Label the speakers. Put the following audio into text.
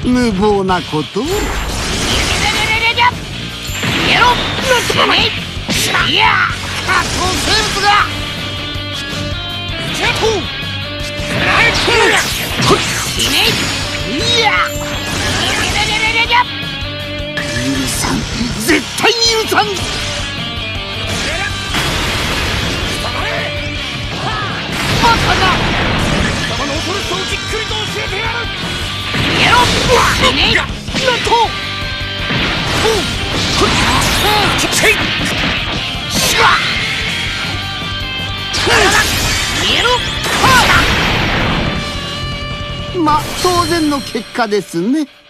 Speaker 1: 無謀なことを。
Speaker 2: やろいや仮想生物がジェットライトいや許さん、絶対に許さん。バカな貴様の恐ろしさをじっくりと教えてやる。やろなんと
Speaker 1: まあ当然の結果ですね。